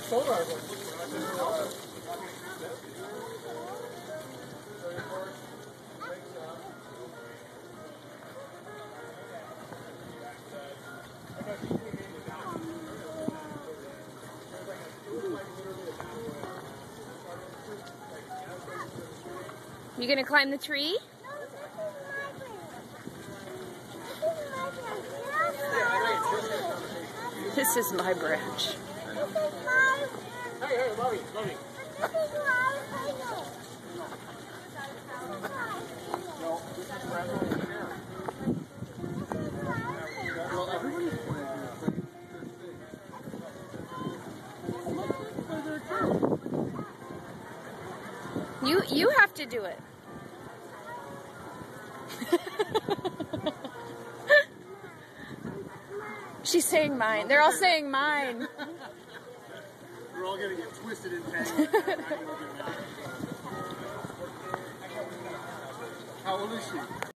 You gonna climb the tree? This is my branch. Hey, Bobby. No, this is well, everybody's playing You have to do it. She's saying mine. They're all saying mine. We're all gonna get twisted and tangled. How old is she?